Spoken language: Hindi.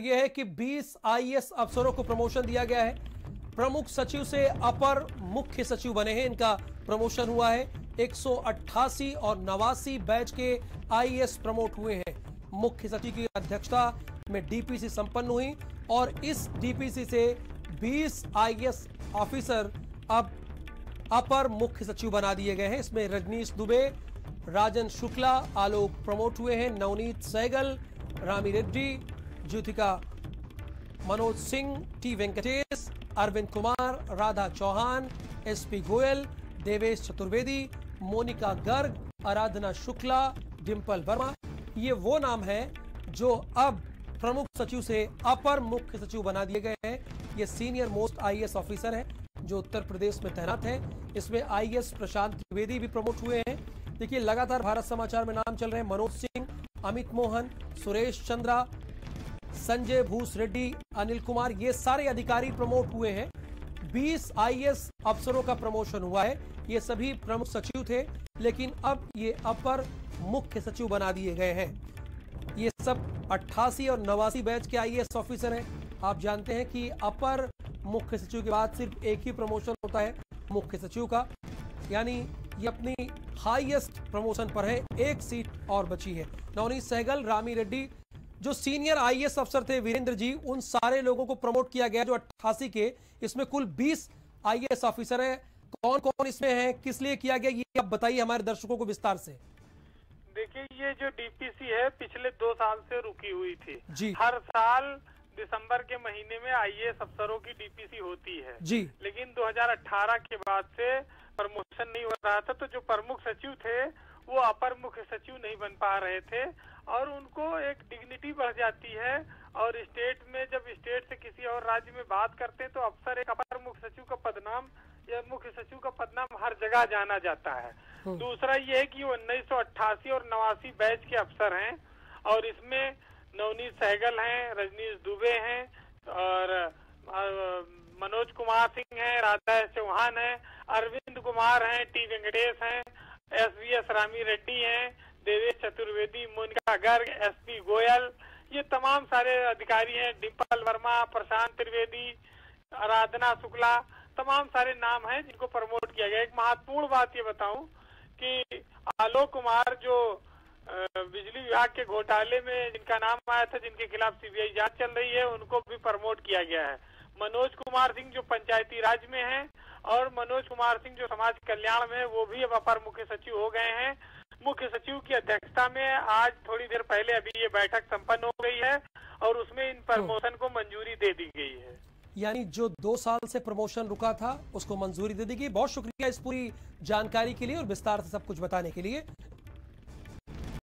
यह है कि 20 आईएएस अफसरों को प्रमोशन दिया गया है। प्रमुख सचिव से अपर मुख्य सचिव बने हैं, इनका प्रमोशन हुआ है। 188 और 89 बैच के आईएएस प्रमोट हुए हैं। मुख्य सचिव की अध्यक्षता में डीपीसी संपन्न हुई और इस डीपीसी से 20 आईएएस ऑफिसर अब अपर मुख्य सचिव बना दिए गए हैं। इसमें रजनीश दुबे, राजन शुक्ला, आलोक प्रमोट हुए हैं। नवनीत सहगल, रामी रेड्डी, ज्योतिका, मनोज सिंह, टी वेंकटेश, अरविंद कुमार, राधा चौहान, एसपी गोयल, देवेश चतुर्वेदी, मोनिका गर्ग, आराधना शुक्ला, डिंपल वर्मा, ये वो नाम है जो अब प्रमुख सचिव से अपर मुख्य सचिव बना दिए गए हैं। ये सीनियर मोस्ट आईएएस ऑफिसर है जो उत्तर प्रदेश में तैनात है। इसमें आईएएस प्रशांत त्रिवेदी भी प्रमोट हुए हैं। देखिए, लगातार भारत समाचार में नाम चल रहे हैं। मनोज सिंह, अमित मोहन, सुरेश चंद्रा, संजय भूस रेड्डी, अनिल कुमार, ये सारे अधिकारी प्रमोट हुए हैं। 20 आईएएस अफसरों का प्रमोशन हुआ है। ये सभी प्रमुख सचिव थे, लेकिन अब ये अपर मुख्य सचिव बना दिए गए हैं। ये सब 88 और 89 बैच के आईएएस ऑफिसर हैं। आप जानते हैं कि अपर मुख्य सचिव के बाद सिर्फ एक ही प्रमोशन होता है मुख्य सचिव का, यानी ये अपनी हाईएस्ट प्रमोशन पर है। एक सीट और बची है। नवनीत सहगल, रामी रेड्डी, जो सीनियर आईएएस अफसर थे, वीरेंद्र जी, उन सारे लोगों को प्रमोट किया गया जो 88 के। इसमें कुल 20 आईएएस ऑफिसर हैं। कौन कौन इसमें है, किस लिए किया गया, ये आप बताइए हमारे दर्शकों को विस्तार से। देखिए, ये जो डीपीसी है पिछले 2 साल से रुकी हुई थी जी। हर साल दिसंबर के महीने में आईएएस अफसरों की डीपीसी होती है जी। लेकिन 2018 के बाद से प्रमोशन नहीं हो रहा था, तो जो प्रमुख सचिव थे वो अपर मुख्य सचिव नहीं बन पा रहे थे और उनको एक डिग्निटी बढ़ जाती है। और स्टेट में जब स्टेट से किसी और राज्य में बात करते हैं तो अफसर एक अपर मुख्य सचिव का पदनाम या मुख्य सचिव का पदनाम हर जगह जाना जाता है। दूसरा ये है कि वो 1988 और 89 बैच के अफसर हैं और इसमें नवनीत सहगल हैं, रजनीश दुबे हैं और मनोज कुमार सिंह हैं, राधा चौहान हैं, अरविंद कुमार हैं, टी वेंकटेश हैं, एसवीएस रामी रेड्डी हैं, देवेश चतुर्वेदी, मोनिका गर्ग, एसपी गोयल, ये तमाम सारे अधिकारी हैं, डिंपल वर्मा, प्रशांत त्रिवेदी, आराधना शुक्ला, तमाम सारे नाम हैं जिनको प्रमोट किया गया। एक महत्वपूर्ण बात ये बताऊं कि आलोक कुमार जो बिजली विभाग के घोटाले में जिनका नाम आया था, जिनके खिलाफ सीबीआई जांच चल रही है, उनको भी प्रमोट किया गया है। मनोज कुमार सिंह जो पंचायती राज में हैं और मनोज कुमार सिंह जो समाज कल्याण में है, वो भी अब अपर मुख्य सचिव हो गए हैं। मुख्य सचिव की अध्यक्षता में आज थोड़ी देर पहले अभी ये बैठक संपन्न हो गई है और उसमें इन प्रमोशन को मंजूरी दे दी गई है। यानी जो 2 साल से प्रमोशन रुका था उसको मंजूरी दे दी गई। बहुत शुक्रिया इस पूरी जानकारी के लिए और विस्तार से सब कुछ बताने के लिए।